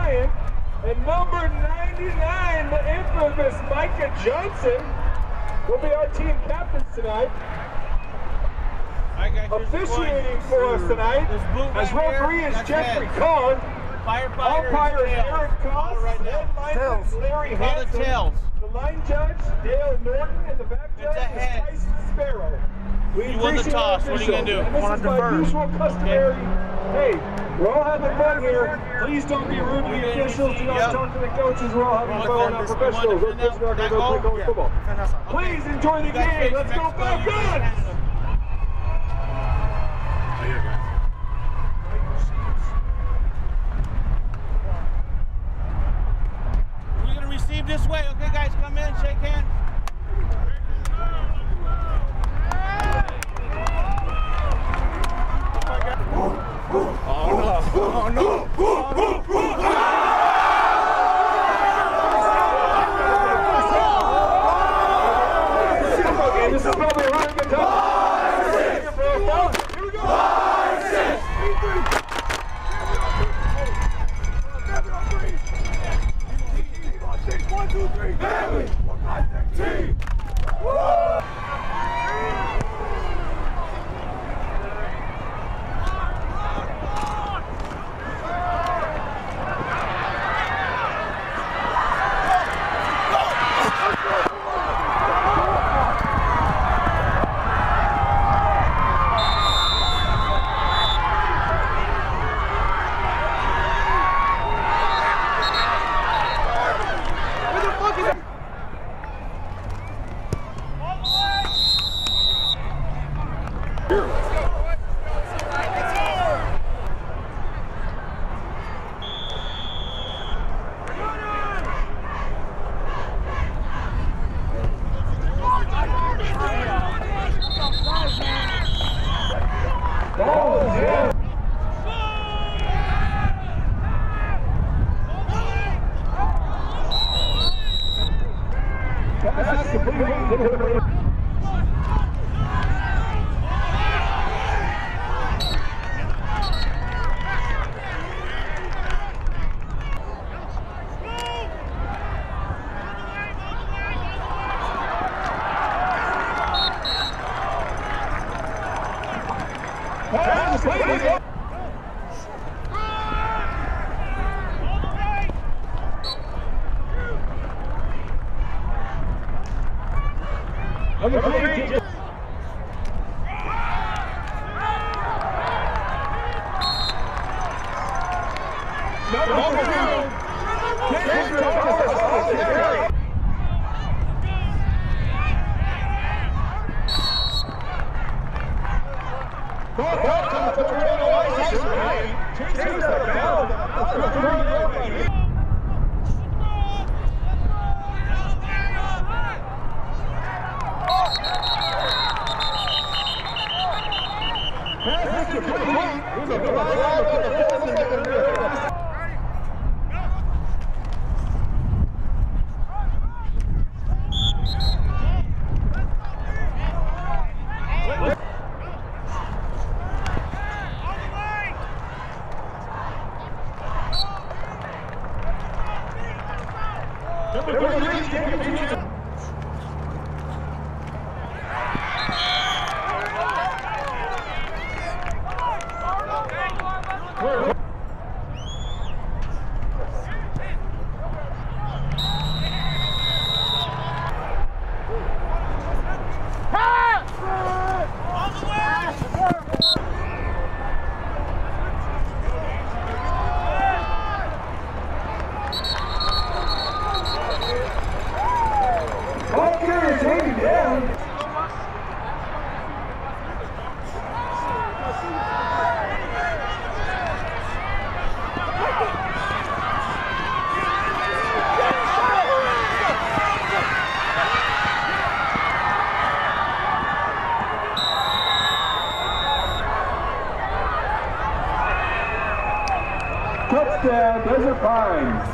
Bryant, and number 99, the infamous Micah Johnson, will be our team captains tonight. Officiating for us tonight, as referee is Jeffrey Kahn. Umpire is Eric Koss. Headline is Larry Hansen. The line judge, Dale Norton, and the back judge is Tyson Sparrow. You won the toss. What are you going to do? And this is my usual customary. Hey, we're all having fun here. Please don't be rude to the officials. Do not talk to the coaches. We're all having fun. We're not professionals. We're just not going to go play football. Please enjoy the game. Let's go Falcons! We're going to receive this way. Okay, guys, come in, shake hands. Oh no! Okay, this is probably a really good time. Here we go! 1, 2, 3. Family! Team! Touchdown, Desert Pines.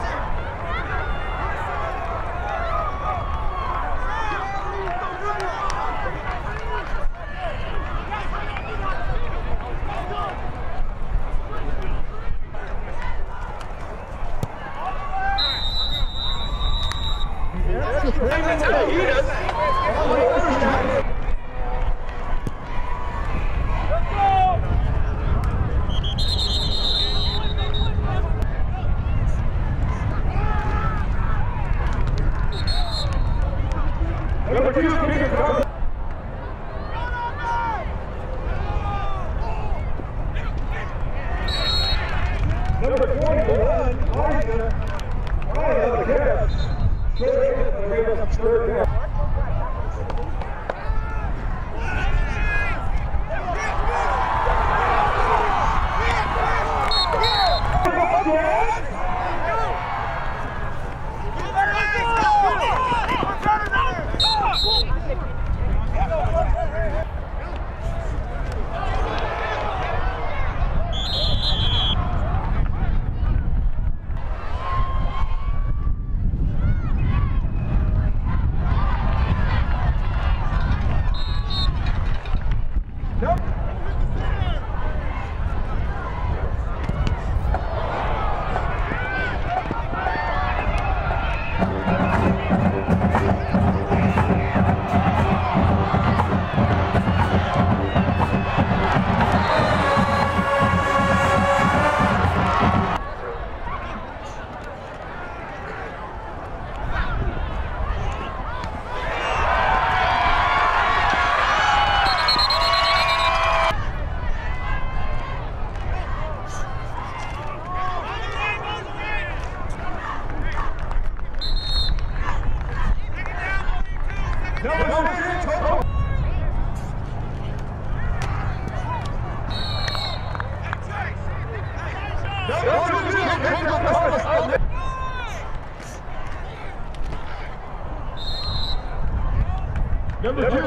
one, Ryan on the catch. Third down. Number 2,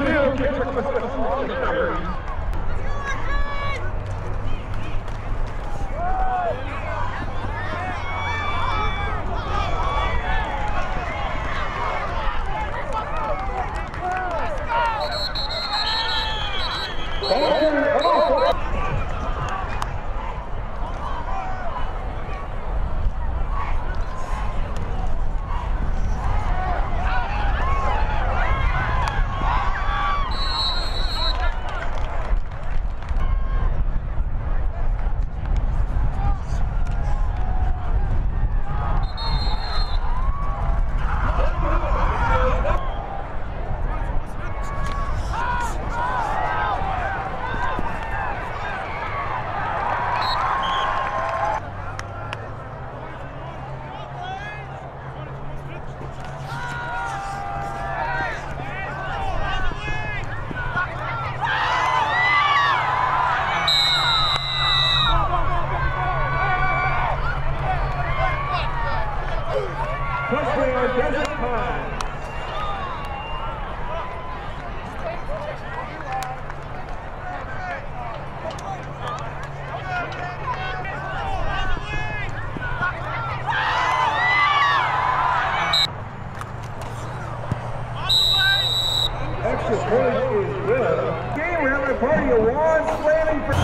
extra point is good. Game, we're having a party of Juan Slaney for...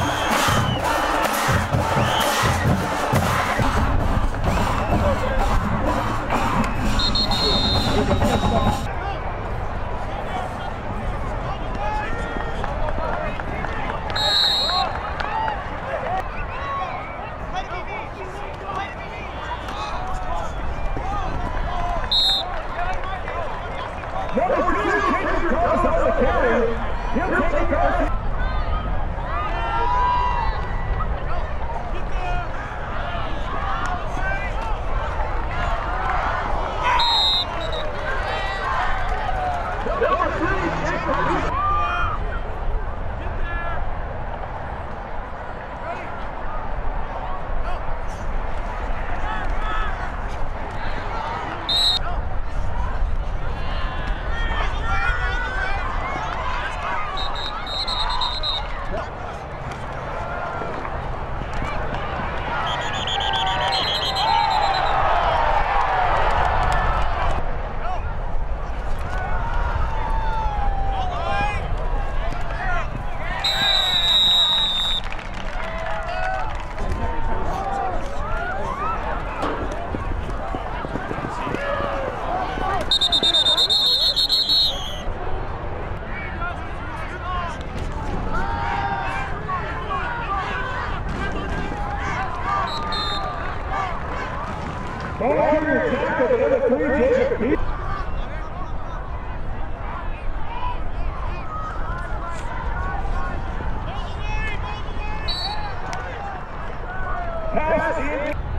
Pass in.